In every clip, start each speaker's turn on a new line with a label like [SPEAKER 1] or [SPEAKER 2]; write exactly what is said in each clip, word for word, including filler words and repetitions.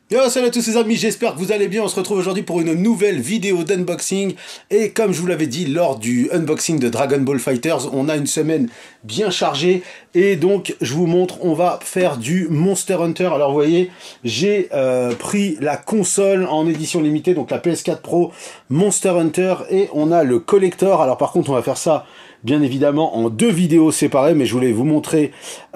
[SPEAKER 1] Yo, salut à tous les amis, j'espère que vous allez bien. On se retrouve aujourd'hui pour une nouvelle vidéo d'unboxing. Et comme je vous l'avais dit lors du unboxing de Dragon Ball Fighters, on a une semaine bien chargée. Et donc, je vous montre, on va faire du Monster Hunter. Alors, vous voyez, j'ai euh, pris la console en édition limitée, donc la P S quatre Pro Monster Hunter. Et on a le collector. Alors, par contre, on va faire ça, bien évidemment, en deux vidéos séparées. Mais je voulais vous montrer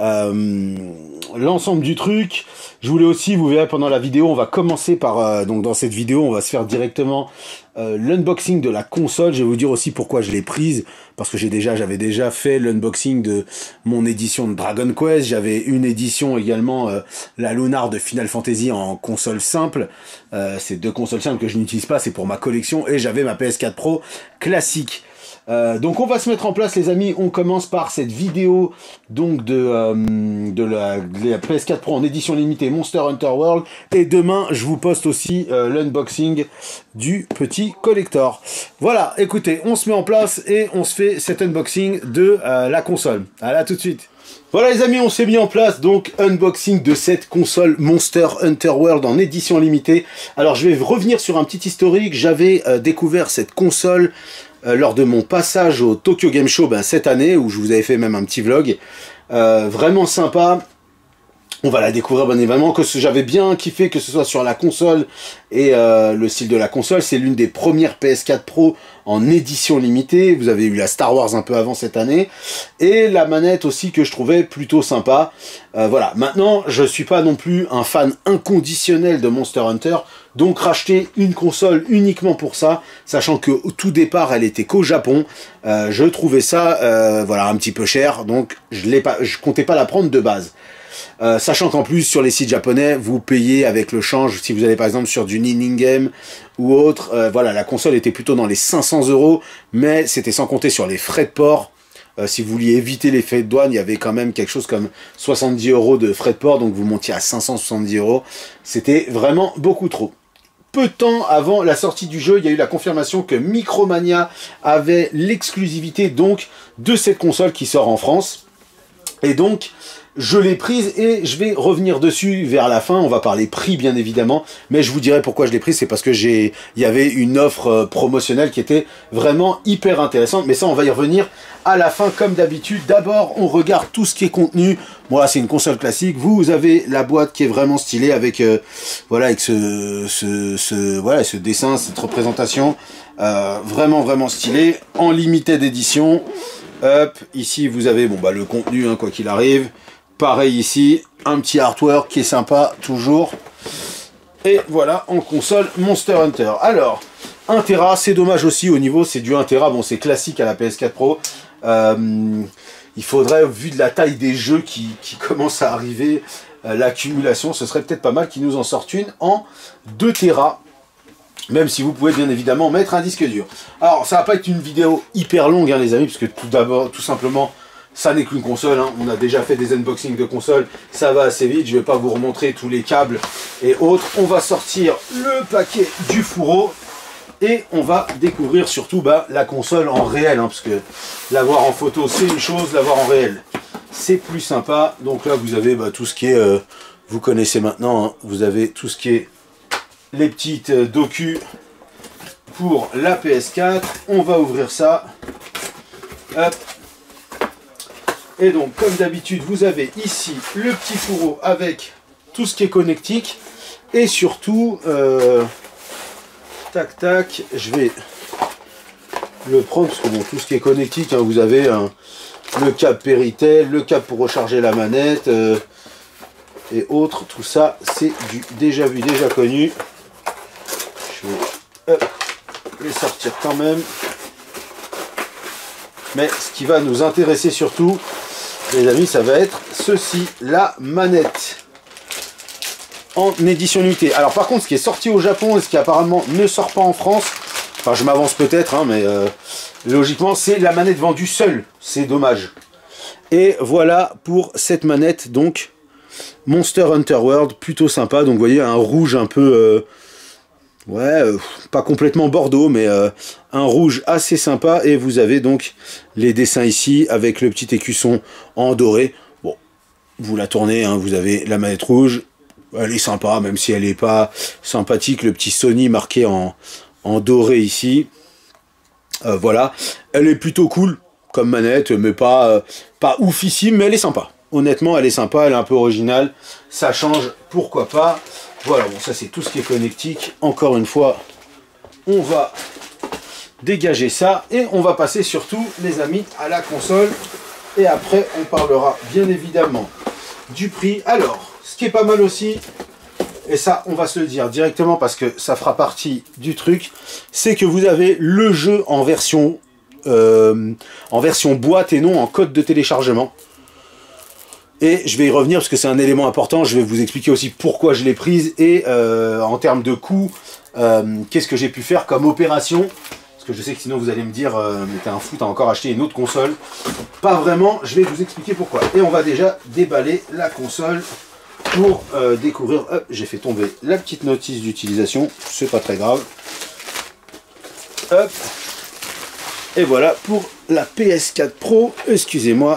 [SPEAKER 1] euh, l'ensemble du truc. Je voulais aussi, vous verrez pendant la vidéo, on va commencer par, euh, donc dans cette vidéo, on va se faire directement euh, l'unboxing de la console. Je vais vous dire aussi pourquoi je l'ai prise, parce que j'ai déjà, j'avais déjà fait l'unboxing de mon édition de Dragon Quest. J'avais une édition également, euh, la Lunar de Final Fantasy en console simple. Euh, c'est deux consoles simples que je n'utilise pas, c'est pour ma collection. Et j'avais ma P S quatre Pro classique. Euh, donc on va se mettre en place les amis, on commence par cette vidéo donc de, euh, de, la, de la P S quatre Pro en édition limitée Monster Hunter World, et demain je vous poste aussi euh, l'unboxing du petit collector. Voilà, écoutez, on se met en place et on se fait cet unboxing de euh, la console. Allez, à tout de suite. Voilà les amis, on s'est mis en place, donc unboxing de cette console Monster Hunter World en édition limitée. Alors je vais revenir sur un petit historique. J'avais euh, découvert cette console Euh, lors de mon passage au Tokyo Game Show ben, cette année, où je vous avais fait même un petit vlog, euh, vraiment sympa. On va la découvrir bien évidemment, que j'avais bien kiffé que ce soit sur la console et euh, le style de la console. C'est l'une des premières P S quatre Pro en édition limitée. Vous avez eu la Star Wars un peu avant cette année. Et la manette aussi que je trouvais plutôt sympa. Euh, voilà, maintenant je suis pas non plus un fan inconditionnel de Monster Hunter. Donc racheter une console uniquement pour ça, sachant que au tout départ elle était qu'au Japon. Euh, je trouvais ça euh, voilà, un petit peu cher, donc je l'ai pas, je comptais pas la prendre de base. Euh, sachant qu'en plus sur les sites japonais vous payez avec le change si vous allez par exemple sur du Niningame ou autre. Euh, voilà, la console était plutôt dans les cinq cents euros, mais c'était sans compter sur les frais de port. Euh, si vous vouliez éviter les frais de douane, il y avait quand même quelque chose comme soixante-dix euros de frais de port, donc vous montiez à cinq cent soixante-dix euros. C'était vraiment beaucoup trop. Peu de temps avant la sortie du jeu, il y a eu la confirmation que Micromania avait l'exclusivité donc de cette console qui sort en France. Et donc, je l'ai prise et je vais revenir dessus vers la fin. On va parler prix bien évidemment, mais je vous dirai pourquoi je l'ai prise. C'est parce que j'ai, il y avait une offre promotionnelle qui était vraiment hyper intéressante. Mais ça, on va y revenir à la fin comme d'habitude. D'abord, on regarde tout ce qui est contenu. Moi, c'est une console classique. Vous avez la boîte qui est vraiment stylée avec, euh, voilà, avec ce, ce, ce, voilà, ce dessin, cette représentation, euh, vraiment vraiment stylée en limited edition. Hop, ici vous avez bon bah le contenu hein, quoi qu'il arrive. Pareil ici, un petit artwork qui est sympa toujours. Et voilà, en console Monster Hunter. Alors, un téra, c'est dommage aussi au niveau, c'est du un téra, bon c'est classique à la P S quatre Pro. Euh, il faudrait, vu de la taille des jeux qui, qui commencent à arriver, euh, l'accumulation, ce serait peut-être pas mal qu'ils nous en sortent une en deux téra. Même si vous pouvez bien évidemment mettre un disque dur. Alors ça va pas être une vidéo hyper longue hein, les amis, parce que tout d'abord, tout simplement, ça n'est qu'une console, hein. On a déjà fait des unboxings de consoles, ça va assez vite, je vais pas vous remontrer tous les câbles et autres. On va sortir le paquet du fourreau et on va découvrir surtout bah, la console en réel, hein, parce que l'avoir en photo c'est une chose, l'avoir en réel c'est plus sympa. Donc là vous avez bah, tout ce qui est, euh, vous connaissez maintenant, hein, vous avez tout ce qui est les petites euh, docu pour la P S quatre. On va ouvrir ça. Hop. Et donc, comme d'habitude, vous avez ici le petit fourreau avec tout ce qui est connectique. Et surtout, euh, tac tac, je vais le prendre parce que bon, tout ce qui est connectique, hein, vous avez hein, le câble Péritel, le câble pour recharger la manette euh, et autres. Tout ça, c'est du déjà vu, déjà connu. Je vais hop, les sortir quand même. Mais ce qui va nous intéresser surtout, les amis, ça va être ceci, la manette en édition limitée. Alors par contre, ce qui est sorti au Japon et ce qui apparemment ne sort pas en France, enfin je m'avance peut-être, hein, mais euh, logiquement c'est la manette vendue seule. C'est dommage. Et voilà pour cette manette, donc Monster Hunter World, plutôt sympa. Donc vous voyez, un rouge un peu... Euh, ouais, euh, pas complètement bordeaux, mais euh, un rouge assez sympa. Et vous avez donc les dessins ici avec le petit écusson en doré. Bon, vous la tournez, hein, vous avez la manette rouge. Elle est sympa, même si elle n'est pas sympathique. Le petit Sony marqué en, en doré ici. Euh, voilà. Elle est plutôt cool comme manette, mais pas, euh, pas oufissime, mais elle est sympa. Honnêtement, elle est sympa, elle est un peu originale. Ça change, pourquoi pas. Voilà, bon, ça c'est tout ce qui est connectique. Encore une fois, on va dégager ça. Et on va passer surtout, les amis, à la console. Et après, on parlera bien évidemment du prix. Alors, ce qui est pas mal aussi, et ça, on va se le dire directement parce que ça fera partie du truc, c'est que vous avez le jeu en version, euh, en version boîte et non en code de téléchargement. Et je vais y revenir parce que c'est un élément important. Je vais vous expliquer aussi pourquoi je l'ai prise et euh, en termes de coût, euh, qu'est-ce que j'ai pu faire comme opération. Parce que je sais que sinon vous allez me dire, euh, mais t'es un fou, t'as encore acheté une autre console. Pas vraiment, je vais vous expliquer pourquoi. Et on va déjà déballer la console pour euh, découvrir. Hop, j'ai fait tomber la petite notice d'utilisation, c'est pas très grave. Hop. Et voilà pour la P S quatre Pro, excusez-moi.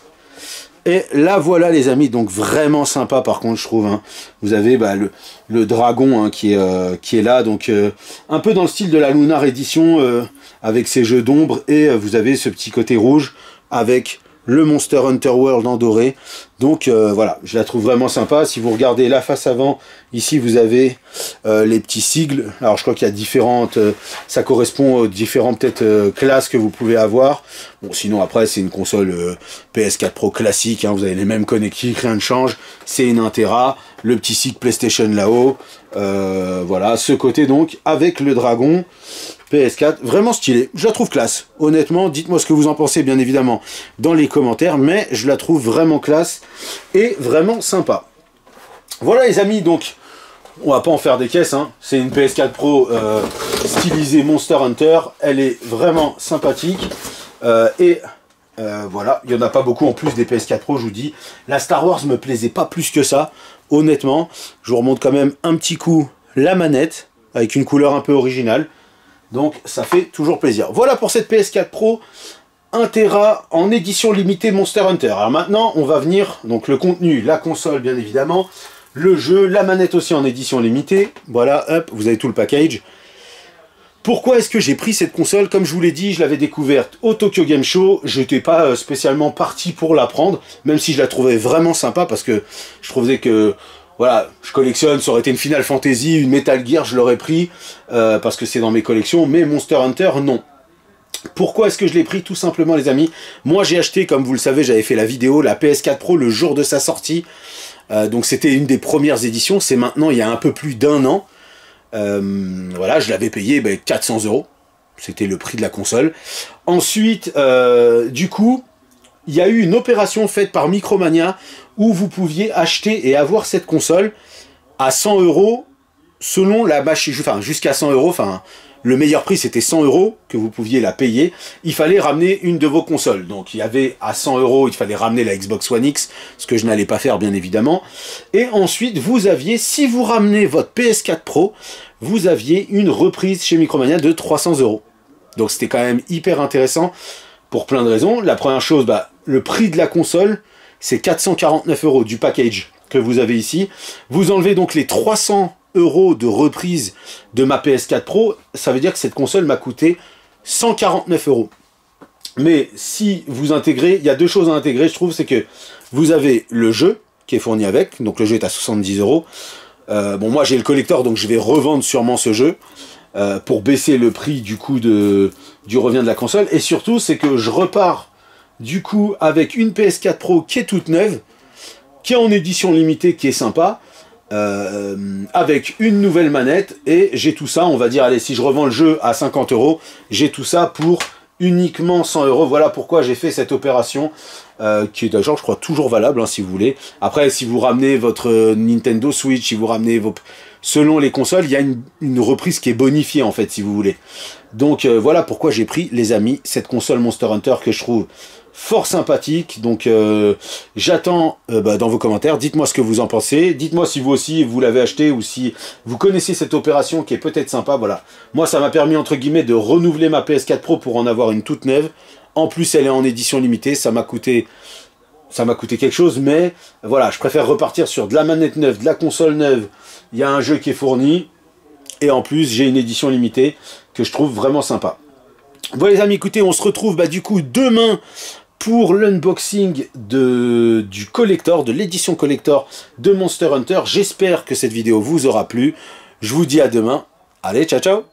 [SPEAKER 1] Et là voilà les amis, donc vraiment sympa par contre je trouve, hein. Vous avez bah, le, le dragon hein, qui, est, euh, qui est là, donc euh, un peu dans le style de la Lunar Edition euh, avec ses jeux d'ombre, et euh, vous avez ce petit côté rouge avec le Monster Hunter World en doré. Donc euh, voilà, je la trouve vraiment sympa. Si vous regardez la face avant, ici vous avez euh, les petits sigles. Alors je crois qu'il y a différentes, euh, ça correspond aux différentes peut-être euh, classes que vous pouvez avoir. Bon sinon après c'est une console euh, P S quatre Pro classique, hein, vous avez les mêmes connectiques, rien ne change. C'est une un téra, le petit sigle PlayStation là-haut. Euh, voilà, ce côté donc avec le dragon. P S quatre, vraiment stylé, je la trouve classe. Honnêtement, dites-moi ce que vous en pensez, bien évidemment, dans les commentaires, mais je la trouve vraiment classe et vraiment sympa. Voilà les amis, donc, on va pas en faire des caisses, hein. C'est une P S quatre Pro euh, stylisée Monster Hunter, elle est vraiment sympathique, euh, et euh, voilà, il n'y en a pas beaucoup en plus des P S quatre Pro, je vous dis. La Star Wars me plaisait pas plus que ça, honnêtement. Je vous remonte quand même un petit coup la manette, avec une couleur un peu originale. Donc ça fait toujours plaisir. Voilà pour cette P S quatre Pro un téra en édition limitée Monster Hunter. Alors maintenant on va venir, donc le contenu, la console bien évidemment, le jeu, la manette aussi en édition limitée. Voilà, hop, vous avez tout le package. Pourquoi est-ce que j'ai pris cette console? Comme je vous l'ai dit, je l'avais découverte au Tokyo Game Show. Je n'étais pas spécialement parti pour la prendre, même si je la trouvais vraiment sympa parce que je trouvais que... Voilà, je collectionne, ça aurait été une Final Fantasy, une Metal Gear, je l'aurais pris, euh, parce que c'est dans mes collections, mais Monster Hunter, non. Pourquoi est-ce que je l'ai pris? Tout simplement, les amis. Moi, j'ai acheté, comme vous le savez, j'avais fait la vidéo, la P S quatre Pro le jour de sa sortie. Euh, donc, c'était une des premières éditions. C'est maintenant, il y a un peu plus d'un an. Euh, voilà, je l'avais payé ben, quatre cents euros. C'était le prix de la console. Ensuite, euh, du coup... il y a eu une opération faite par Micromania où vous pouviez acheter et avoir cette console à cent euros selon la machine, enfin jusqu'à cent euros, enfin le meilleur prix c'était cent euros que vous pouviez la payer. Il fallait ramener une de vos consoles. Donc il y avait à cent euros, il fallait ramener la Xbox One X, ce que je n'allais pas faire bien évidemment. Et ensuite vous aviez, si vous ramenez votre P S quatre Pro, vous aviez une reprise chez Micromania de trois cents euros. Donc c'était quand même hyper intéressant. Pour plein de raisons. La première chose, bah, le prix de la console, c'est quatre cent quarante-neuf euros du package que vous avez ici. Vous enlevez donc les trois cents euros de reprise de ma P S quatre Pro. Ça veut dire que cette console m'a coûté cent quarante-neuf euros. Mais si vous intégrez, il y a deux choses à intégrer, je trouve, c'est que vous avez le jeu qui est fourni avec. Donc le jeu est à soixante-dix euros. Euh, bon, moi j'ai le collector, donc je vais revendre sûrement ce jeu. Euh, pour baisser le prix du coup de, du revient de la console. Et surtout, c'est que je repars du coup avec une P S quatre Pro qui est toute neuve, qui est en édition limitée, qui est sympa, euh, avec une nouvelle manette, et j'ai tout ça, on va dire, allez, si je revends le jeu à cinquante euros, j'ai tout ça pour uniquement cent euros. Voilà pourquoi j'ai fait cette opération, euh, qui est d'ailleurs, je crois, toujours valable, hein, si vous voulez. Après, si vous ramenez votre Nintendo Switch, si vous ramenez vos... selon les consoles, il y a une, une reprise qui est bonifiée, en fait, si vous voulez. Donc, euh, voilà pourquoi j'ai pris, les amis, cette console Monster Hunter que je trouve fort sympathique. Donc, euh, j'attends euh, bah, dans vos commentaires. Dites-moi ce que vous en pensez. Dites-moi si vous aussi, vous l'avez acheté ou si vous connaissez cette opération qui est peut-être sympa. Voilà. Moi, ça m'a permis, entre guillemets, de renouveler ma P S quatre Pro pour en avoir une toute neuve. En plus, elle est en édition limitée. Ça m'a coûté ça m'a coûté quelque chose, mais voilà, je préfère repartir sur de la manette neuve, de la console neuve. Il y a un jeu qui est fourni, et en plus, j'ai une édition limitée que je trouve vraiment sympa. Bon les amis, écoutez, on se retrouve bah, du coup demain pour l'unboxing de du collector, de l'édition collector de Monster Hunter. J'espère que cette vidéo vous aura plu. Je vous dis à demain. Allez, ciao ciao.